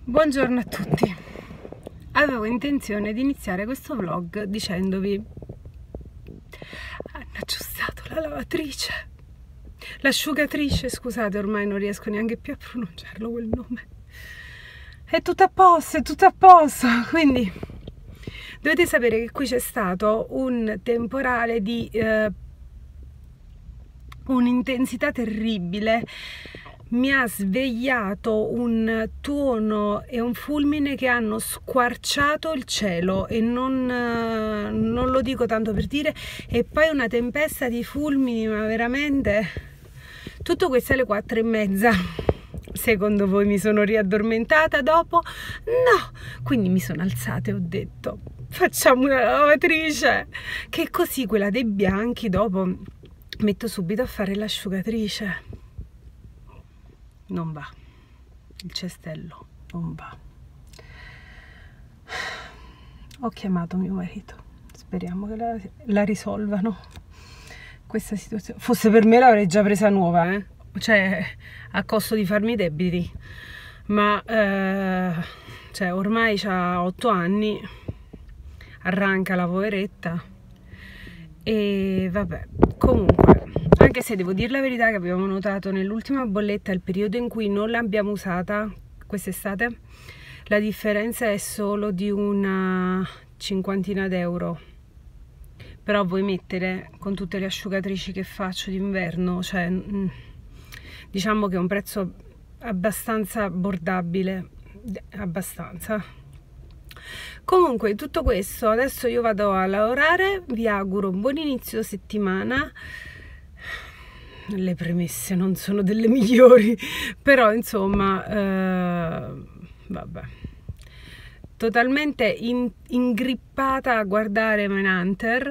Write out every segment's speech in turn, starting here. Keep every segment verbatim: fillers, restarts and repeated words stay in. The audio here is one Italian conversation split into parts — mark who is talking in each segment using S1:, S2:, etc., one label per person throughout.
S1: Buongiorno a tutti. Avevo intenzione di iniziare questo vlog dicendovi: hanno aggiustato la lavatrice, l'asciugatrice, scusate, ormai non riesco neanche più a pronunciarlo quel nome. È tutto a posto, è tutto a posto. Quindi dovete sapere che qui c'è stato un temporale di eh, un'intensità terribile. Mi ha svegliato un tuono e un fulmine che hanno squarciato il cielo, e non, non lo dico tanto per dire, e poi una tempesta di fulmini, ma veramente tutto questo alle quattro e mezza. Secondo voi mi sono riaddormentata dopo? No! Quindi mi sono alzata e ho detto: facciamo una lavatrice, che così quella dei bianchi dopo metto subito a fare l'asciugatrice. Non va, il cestello non va. Ho chiamato mio marito, speriamo che la, la risolvano questa situazione. Fosse per me l'avrei già presa nuova, eh? Cioè a costo di farmi i debiti, ma eh, cioè, ormai c'ha otto anni, arranca la poveretta, e vabbè. Comunque, anche se devo dire la verità che abbiamo notato nell'ultima bolletta, il periodo in cui non l'abbiamo usata quest'estate, la differenza è solo di una cinquantina d'euro. Però vuoi mettere con tutte le asciugatrici che faccio d'inverno, cioè diciamo che è un prezzo abbastanza abbordabile, abbastanza. Comunque, tutto questo, adesso io vado a lavorare, vi auguro un buon inizio settimana. Le premesse non sono delle migliori, però insomma, eh, vabbè, totalmente in, ingrippata a guardare Mindhunter,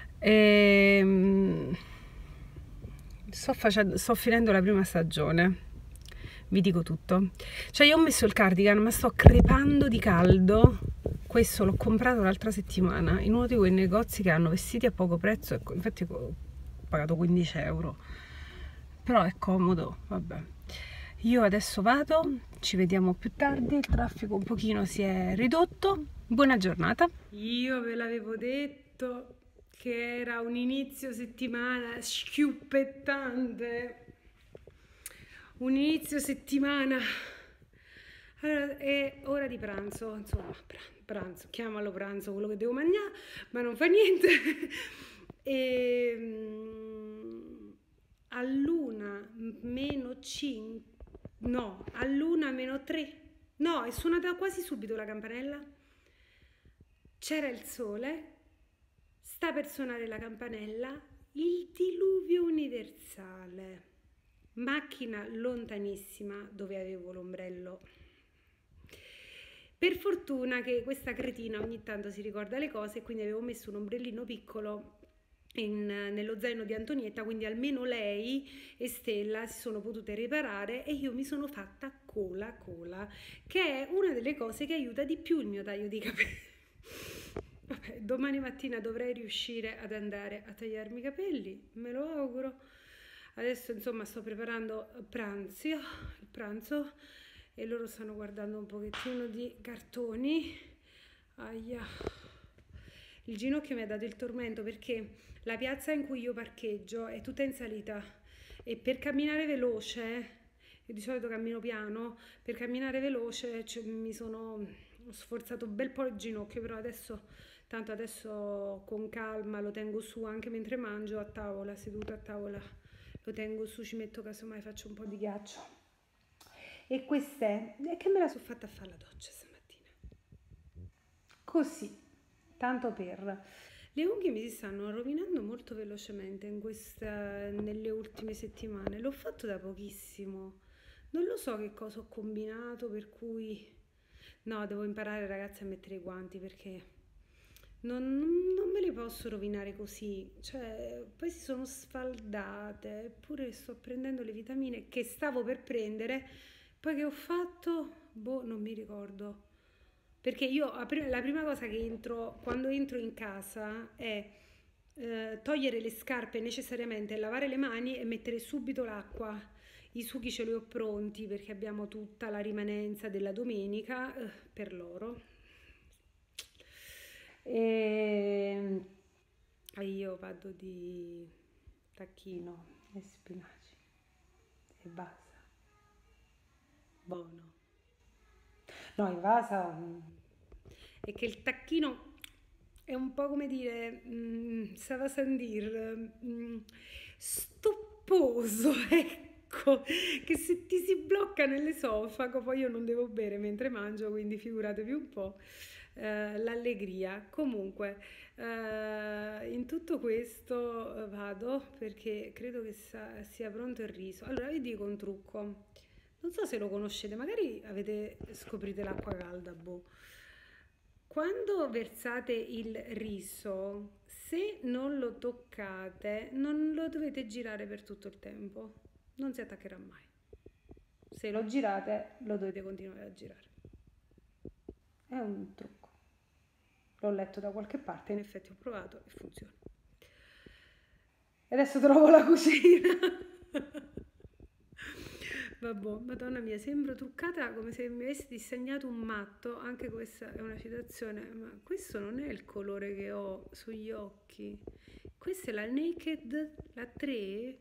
S1: e sto, facendo, sto finendo la prima stagione. Vi dico tutto. Cioè, io ho messo il cardigan, ma sto crepando di caldo. Questo l'ho comprato l'altra settimana in uno di quei negozi che hanno vestiti a poco prezzo, ecco, infatti ho pagato quindici euro, però è comodo. Vabbè, io adesso vado, ci vediamo più tardi, il traffico un pochino si è ridotto. Buona giornata. Io ve l'avevo detto che era un inizio settimana schiuppettante, un inizio settimana. Allora, è ora di pranzo, insomma, pranzo, chiamalo pranzo, quello che devo mangiare, ma non fa niente. E um, all'una meno cinque, no, all'una meno tre, no, è suonata quasi subito la campanella. C'era il sole, sta per suonare la campanella, il diluvio universale. Macchina lontanissima dove avevo l'ombrello. Per fortuna che questa cretina ogni tanto si ricorda le cose, quindi avevo messo un ombrellino piccolo in, nello zaino di Antonietta, quindi almeno lei e Stella si sono potute riparare, e io mi sono fatta cola cola, che è una delle cose che aiuta di più il mio taglio di capelli. Vabbè, domani mattina dovrei riuscire ad andare a tagliarmi i capelli, me lo auguro. Adesso insomma sto preparando pranzo, il pranzo, e loro stanno guardando un pochettino di cartoni. Aia, il ginocchio mi ha dato il tormento perché la piazza in cui io parcheggio è tutta in salita, e per camminare veloce, io di solito cammino piano, per camminare veloce cioè, mi sono sforzato un bel po' il ginocchio, però adesso tanto adesso con calma lo tengo su, anche mentre mangio a tavola, seduta a tavola lo tengo su, ci metto casomai faccio un po' di ghiaccio. E questa è, è che me la sono fatta a fare la doccia stamattina, così, tanto per. Le unghie mi si stanno rovinando molto velocemente in questa, nelle ultime settimane. L'ho fatto da pochissimo, non lo so che cosa ho combinato, per cui no, devo imparare, ragazzi, a mettere i guanti, perché non, non me le posso rovinare così. Cioè, poi si sono sfaldate, eppure sto prendendo le vitamine che stavo per prendere. Poi che ho fatto? Boh, non mi ricordo. Perché io la prima cosa che entro, quando entro in casa, è eh, togliere le scarpe necessariamente, lavare le mani e mettere subito l'acqua. I sughi ce li ho pronti perché abbiamo tutta la rimanenza della domenica eh, per loro. E io vado di tacchino e spinaci e basta. Buono. No, in vasa è che il tacchino è un po' come dire, mm, ça va sans dire, mm, stopposo, ecco, che se ti si blocca nell'esofago, poi io non devo bere mentre mangio, quindi figuratevi un po' eh, l'allegria. Comunque, eh, in tutto questo eh, vado perché credo che sa- sia pronto il riso. Allora vi dico un trucco. Non so se lo conoscete, magari avete scoprite l'acqua calda, boh. Quando versate il riso, se non lo toccate, non lo dovete girare per tutto il tempo. Non si attaccherà mai. Se lo girate, lo dovete continuare a girare. È un trucco. L'ho letto da qualche parte, in effetti ho provato e funziona. E adesso trovo la cucina. Vabbè, Madonna mia, sembro truccata come se mi avessi disegnato un matto. Anche questa è una citazione, ma questo non è il colore che ho sugli occhi. Questa è la Naked, la tre.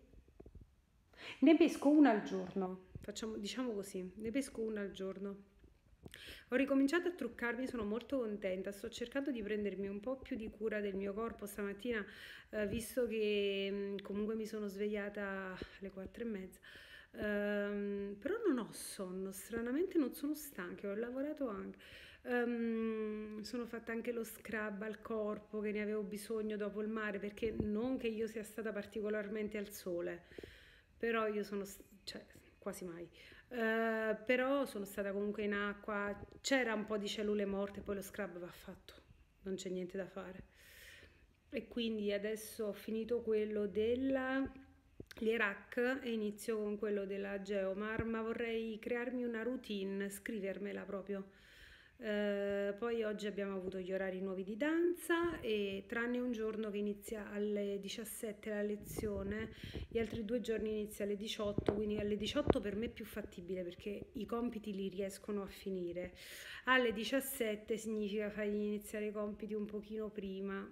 S1: Ne pesco una al giorno, facciamo, diciamo così, ne pesco una al giorno. Ho ricominciato a truccarmi, sono molto contenta, sto cercando di prendermi un po' più di cura del mio corpo stamattina, eh, visto che mh, comunque mi sono svegliata alle quattro e mezza. Ehm, però non ho sonno, stranamente non sono stanca, ho lavorato anche. Ehm, sono fatta anche lo scrub al corpo che ne avevo bisogno dopo il mare, perché non che io sia stata particolarmente al sole, però io sono, st- cioè quasi mai. Eh, però sono stata comunque in acqua, c'era un po' di cellule morte, poi lo scrub va fatto, non c'è niente da fare. E quindi adesso ho finito quello della l'Iraq e inizio con quello della Geomar, ma vorrei crearmi una routine, scrivermela proprio. Eh, poi oggi abbiamo avuto gli orari nuovi di danza e tranne un giorno che inizia alle diciassette la lezione, gli altri due giorni inizia alle diciotto, quindi alle diciotto per me è più fattibile perché i compiti li riescono a finire. Alle diciassette significa fargli iniziare i compiti un pochino prima.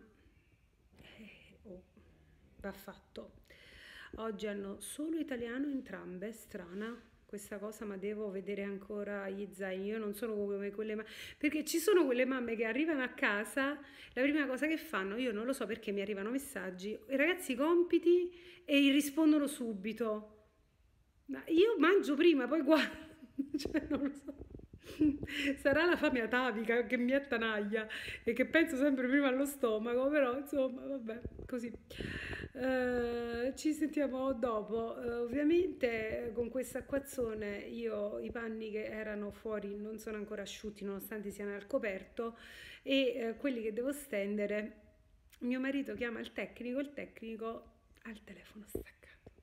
S1: Eh, oh, va fatto. Oggi hanno solo italiano entrambe, strana questa cosa, ma devo vedere ancora gli zaini. Io non sono come quelle mamme, perché ci sono quelle mamme che arrivano a casa, la prima cosa che fanno, io non lo so perché mi arrivano messaggi, i ragazzi compiti e gli rispondono subito. Ma io mangio prima, poi guardo, cioè non lo so. Sarà la fame atavica che mi attanaglia e che penso sempre prima allo stomaco, però insomma, vabbè, così. Eh, ci sentiamo dopo. Eh, ovviamente con questa acquazzone io i panni che erano fuori non sono ancora asciutti nonostante siano al coperto e eh, quelli che devo stendere, mio marito chiama il tecnico, il tecnico ha il telefono staccato.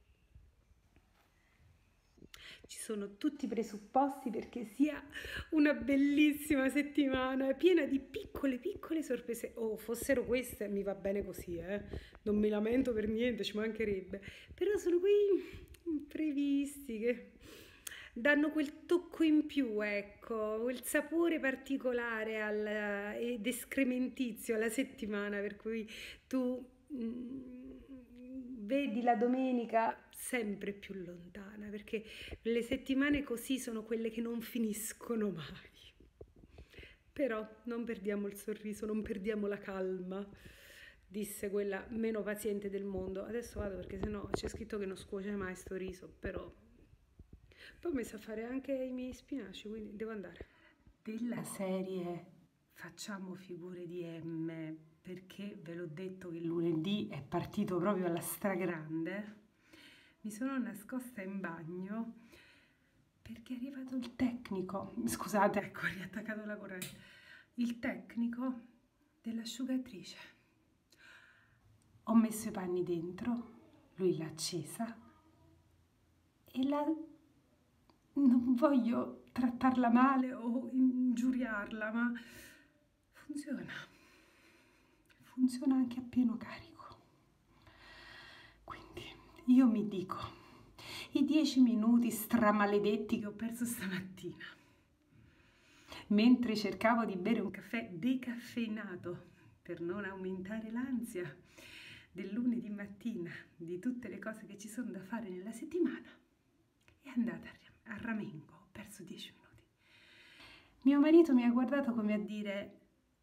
S1: Ci sono tutti i presupposti perché sia una bellissima settimana piena di piccole piccole sorprese. Oh, fossero queste mi va bene così, eh. Non mi lamento per niente, ci mancherebbe. Però sono quei imprevisti che danno quel tocco in più, ecco, quel sapore particolare al, ed escrementizio alla settimana, per cui tu mm, vedi la domenica sempre più lontana, perché le settimane così sono quelle che non finiscono mai. Però non perdiamo il sorriso, non perdiamo la calma, disse quella meno paziente del mondo. Adesso vado perché sennò c'è scritto che non scuoce mai sto riso, però poi mi sa fare anche i miei spinaci, quindi devo andare. Della serie facciamo figure di M, perché ve l'ho detto che lunedì è partito proprio alla stragrande. Mi sono nascosta in bagno perché è arrivato il tecnico. Scusate, ecco, ho riattaccato la corrente. Il tecnico dell'asciugatrice. Ho messo i panni dentro, lui l'ha accesa e la... non voglio trattarla male o ingiuriarla, ma funziona. Funziona anche a pieno carico. Quindi io mi dico, i dieci minuti stramaledetti che ho perso stamattina, mentre cercavo di bere un caffè decaffeinato per non aumentare l'ansia del lunedì mattina, di tutte le cose che ci sono da fare nella settimana, è andata a ramengo, ho perso dieci minuti. Mio marito mi ha guardato come a dire: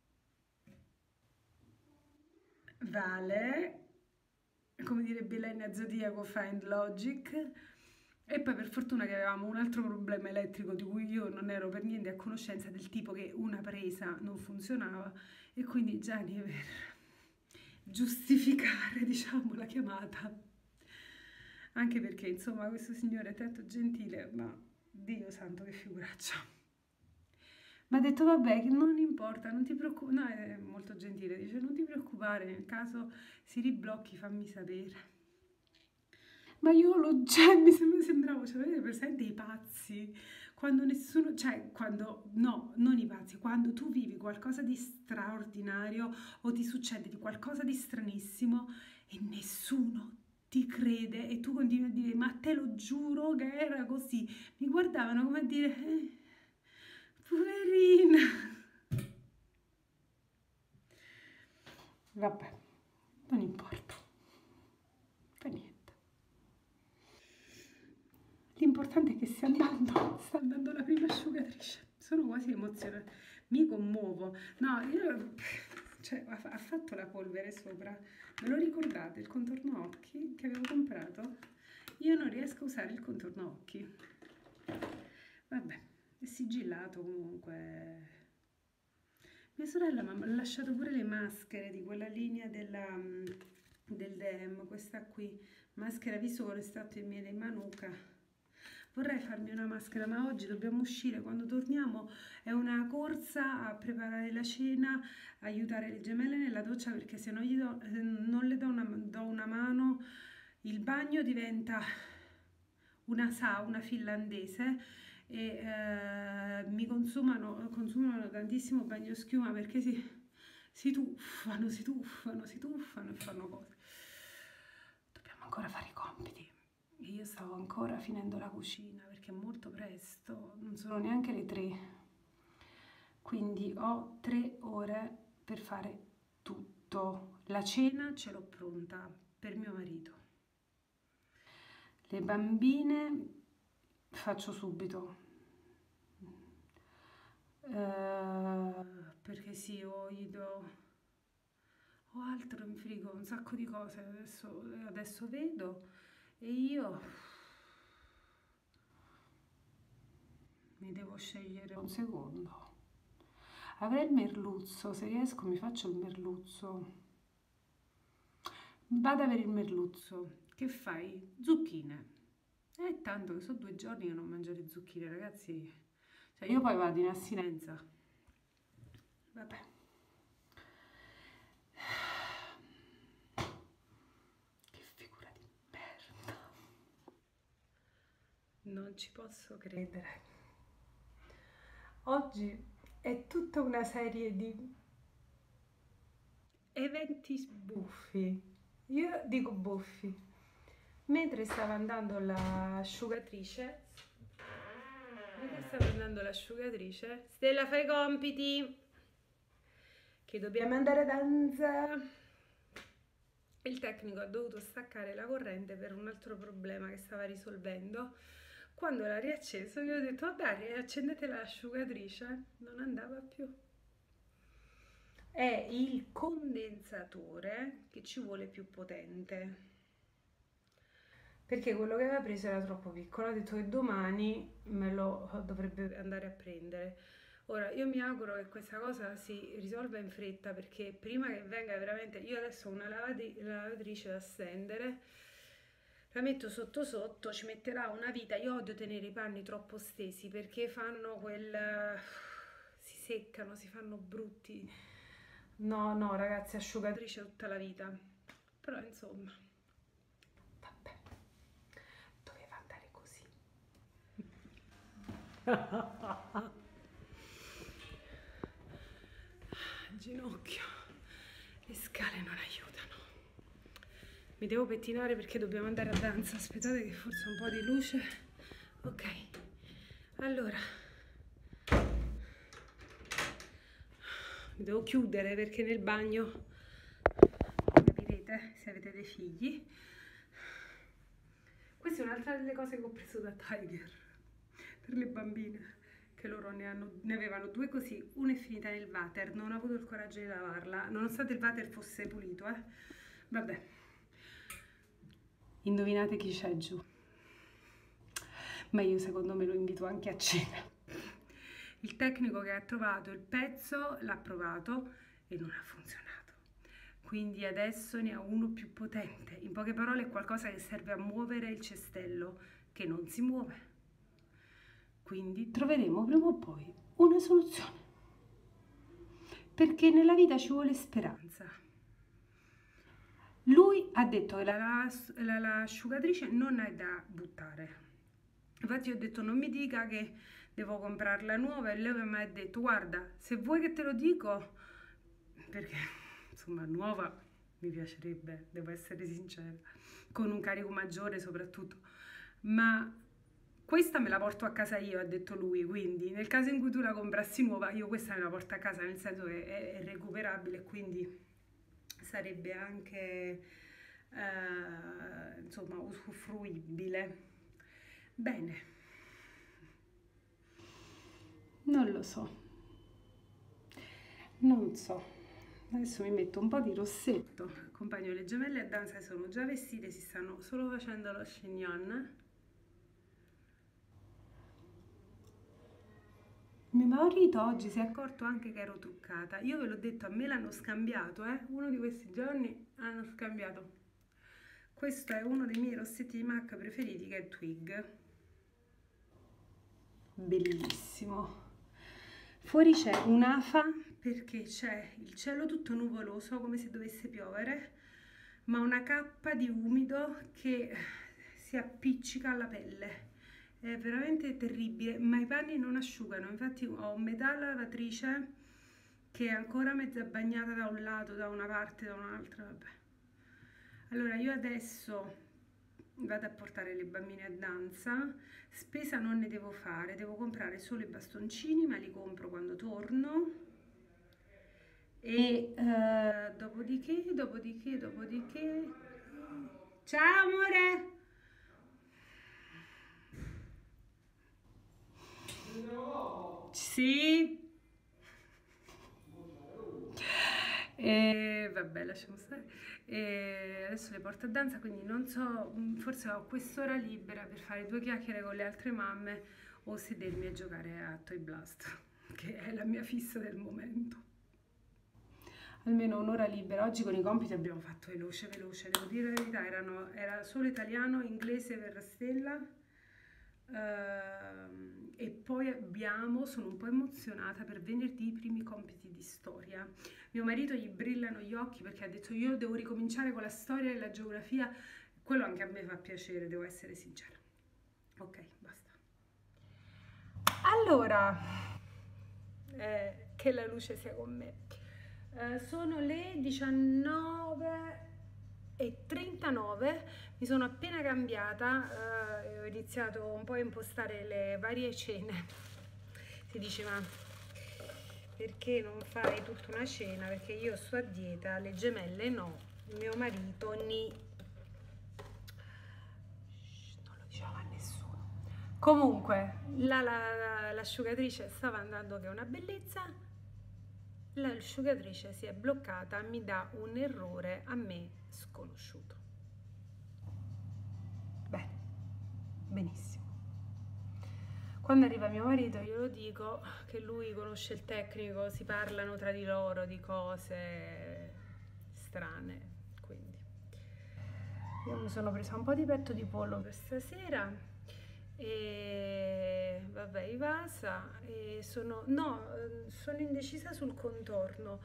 S1: Vale, come direbbe Elena Zodiaco, find logic. E poi per fortuna che avevamo un altro problema elettrico di cui io non ero per niente a conoscenza, del tipo che una presa non funzionava, e quindi Gianni, per giustificare, diciamo, la chiamata, anche perché insomma questo signore è tanto gentile, ma Dio santo che figuraccia, mi ha detto vabbè, che non importa, non ti preoccupare, no, è molto gentile, dice non ti preoccupare, nel caso si riblocchi fammi sapere. Ma io lo, cioè, mi sembravo, cioè, avete presente i pazzi? Quando nessuno, cioè, quando, no, non i pazzi, quando tu vivi qualcosa di straordinario o ti succede di qualcosa di stranissimo e nessuno ti crede e tu continui a dire, ma te lo giuro che era così. Mi guardavano come a dire, eh, poverina. Vabbè, non importa, fa niente. L'importante è che stia andando, sta andando la prima asciugatrice. Sono quasi emozionata, mi commuovo. No, io, cioè, ha, ha fatto la polvere sopra. Me lo ricordate, il contorno occhi che avevo comprato? Io non riesco a usare il contorno occhi. Vabbè, è sigillato comunque. Mia sorella mi ha lasciato pure le maschere di quella linea della, del D E M, questa qui, maschera visore, estratto in miele e manuka. Vorrei farmi una maschera, ma oggi dobbiamo uscire, quando torniamo è una corsa a preparare la cena, aiutare le gemelle nella doccia, perché se non, gli do, non le do una, do una mano, il bagno diventa una sauna finlandese e eh, mi consumano, consumano tantissimo bagnoschiuma, perché si, si tuffano, si tuffano, si tuffano e fanno cose. Dobbiamo ancora fare i compiti. Io stavo ancora finendo la cucina perché è molto presto, non sono neanche le tre, quindi ho tre ore per fare tutto. La cena ce l'ho pronta per mio marito, le bambine faccio subito, uh, perché sì, ho, do, ho altro in frigo, un sacco di cose, adesso, adesso vedo. E io mi devo scegliere un secondo. Avrei il merluzzo, se riesco mi faccio il merluzzo. Vado per il merluzzo. Che fai? Zucchine. È tanto che sono due giorni che non mangio le zucchine, ragazzi. Cioè io poi vado in astinenza. Vabbè. Non ci posso credere. Oggi è tutta una serie di eventi buffi. Io dico buffi. Mentre stava andando l'asciugatrice, mentre stava andando l'asciugatrice, Stella fai i compiti, che dobbiamo andare a danza. Il tecnico ha dovuto staccare la corrente per un altro problema che stava risolvendo. Quando l'ha riacceso gli ho detto vabbè, accendete l'asciugatrice, non andava più. È il condensatore che ci vuole più potente, perché quello che aveva preso era troppo piccolo. Ha detto che domani me lo dovrebbe andare a prendere. Ora io mi auguro che questa cosa si risolva in fretta, perché prima che venga veramente, io adesso ho una lavatrice da stendere, la metto sotto sotto, ci metterà una vita. Io odio tenere i panni troppo stesi perché fanno quel, si seccano, si fanno brutti. No, no ragazzi, asciugatrice tutta la vita. Però insomma, vabbè, doveva andare così. Ginocchio, le scale non aiutano. Mi devo pettinare perché dobbiamo andare a danza. Aspettate che forse un po' di luce. Ok, allora mi devo chiudere perché nel bagno, capirete se avete dei figli. Questa è un'altra delle cose che ho preso da Tiger per le bambine, che loro ne, hanno, ne avevano due così. Una è finita nel water, non ho avuto il coraggio di lavarla nonostante il water fosse pulito, eh. Vabbè, indovinate chi c'è giù? Ma io secondo me lo invito anche a cena. Il tecnico che ha trovato il pezzo l'ha provato e non ha funzionato, quindi adesso ne ha uno più potente. In poche parole è qualcosa che serve a muovere il cestello che non si muove, quindi troveremo prima o poi una soluzione, perché nella vita ci vuole speranza. Lui ha detto che l'asciugatrice non è da buttare. Infatti io ho detto non mi dica che devo comprarla nuova, e lui mi ha detto guarda, se vuoi che te lo dico, perché insomma nuova mi piacerebbe, devo essere sincera, con un carico maggiore soprattutto, ma questa me la porto a casa io, ha detto lui, quindi nel caso in cui tu la comprassi nuova io questa me la porto a casa, nel senso che è, è recuperabile, quindi sarebbe anche eh, insomma usufruibile. Bene, non lo so, non so, adesso mi metto un po' di rossetto, accompagno le gemelle a danza, sono già vestite, si stanno solo facendo lo chignon. Mio marito oggi si è accorto anche che ero truccata, io ve l'ho detto, a me l'hanno scambiato, eh? Uno di questi giorni hanno scambiato. Questo è uno dei miei rossetti di MAC preferiti, che è Twig. Bellissimo. Fuori c'è un'afa perché c'è il cielo tutto nuvoloso come se dovesse piovere, ma una cappa di umido che si appiccica alla pelle. È veramente terribile, ma i panni non asciugano. Infatti ho metà lavatrice che è ancora mezza bagnata da un lato, da una parte, da un'altra. Vabbè. Allora io adesso vado a portare le bambine a danza, spesa non ne devo fare, devo comprare solo i bastoncini, ma li compro quando torno. E eh, dopodiché, dopodiché, dopodiché... Ciao amore! Sì? E vabbè, lasciamo stare. E adesso le porto a danza, quindi non so, forse ho quest'ora libera per fare due chiacchiere con le altre mamme o sedermi a giocare a Toy Blast, che è la mia fissa del momento. Almeno un'ora libera. Oggi con i compiti abbiamo fatto veloce, veloce, devo dire la verità, erano, era solo italiano, inglese per Stella. Uh, e poi abbiamo, sono un po' emozionata per venerdì, i primi compiti di storia. Mio marito gli brillano gli occhi perché ha detto io devo ricominciare con la storia e la geografia. Quello anche a me fa piacere, devo essere sincera. Ok, basta. Allora, eh, che la luce sia con me. Uh, sono le diciannove e trentanove, mi sono appena cambiata, eh, ho iniziato un po' a impostare le varie cene. Si dice ma perché non fai tutta una cena? Perché io sto a dieta, le gemelle no, mio marito ni. Shh, non lo diciamo a nessuno. Comunque l'asciugatrice la, la, stava andando che è una bellezza, l'asciugatrice si è bloccata, mi dà un errore a me sconosciuto. Bene, benissimo. Quando arriva mio marito glielo dico che lui conosce il tecnico, si parlano tra di loro di cose strane, quindi io mi sono presa un po' di petto di pollo per stasera e vabbè i vasa e sono no sono indecisa sul contorno,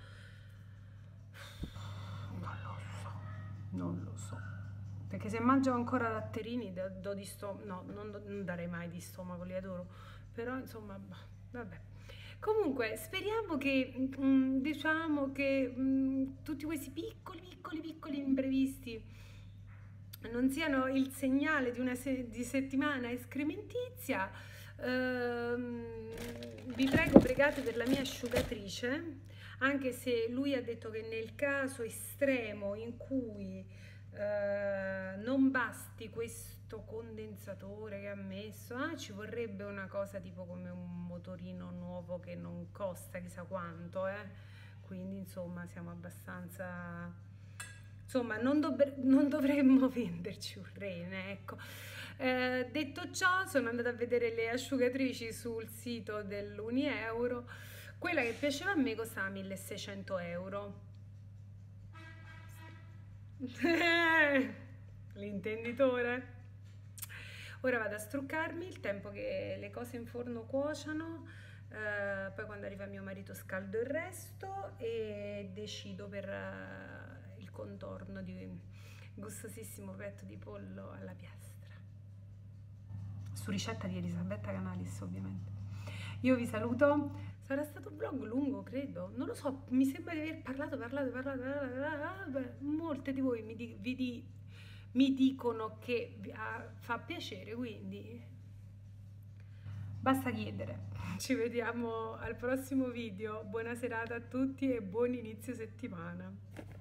S1: non lo so non lo so perché se mangio ancora latterini do di stomaco, no non, non darei mai di stomaco, li adoro, però insomma vabbè. Comunque speriamo che diciamo che mh, tutti questi piccoli piccoli piccoli imprevisti non siano il segnale di una se di settimana escrementizia. Ehm, vi prego, pregate per la mia asciugatrice, anche se lui ha detto che nel caso estremo in cui eh, non basti questo condensatore che ha messo, ah, ci vorrebbe una cosa tipo come un motorino nuovo che non costa chissà quanto, eh? Quindi insomma siamo abbastanza... Insomma, non, non dovremmo venderci un rene, ecco. Eh, detto ciò, sono andata a vedere le asciugatrici sul sito dell'Unieuro. Quella che piaceva a me costava milleseicento euro. L'intenditore. Ora vado a struccarmi, il tempo che le cose in forno cuociano, eh, poi quando arriva mio marito scaldo il resto e decido per eh, il contorno di un gustosissimo petto di pollo alla piastra. Su ricetta di Elisabetta Canalis, ovviamente. Io vi saluto. Sarà stato un vlog lungo, credo. Non lo so, mi sembra di aver parlato, parlato, parlato, parlato, parlato, parlato. Molte di voi mi, di, vi di, mi dicono che fa piacere, quindi basta chiedere. Ci vediamo al prossimo video. Buona serata a tutti e buon inizio settimana.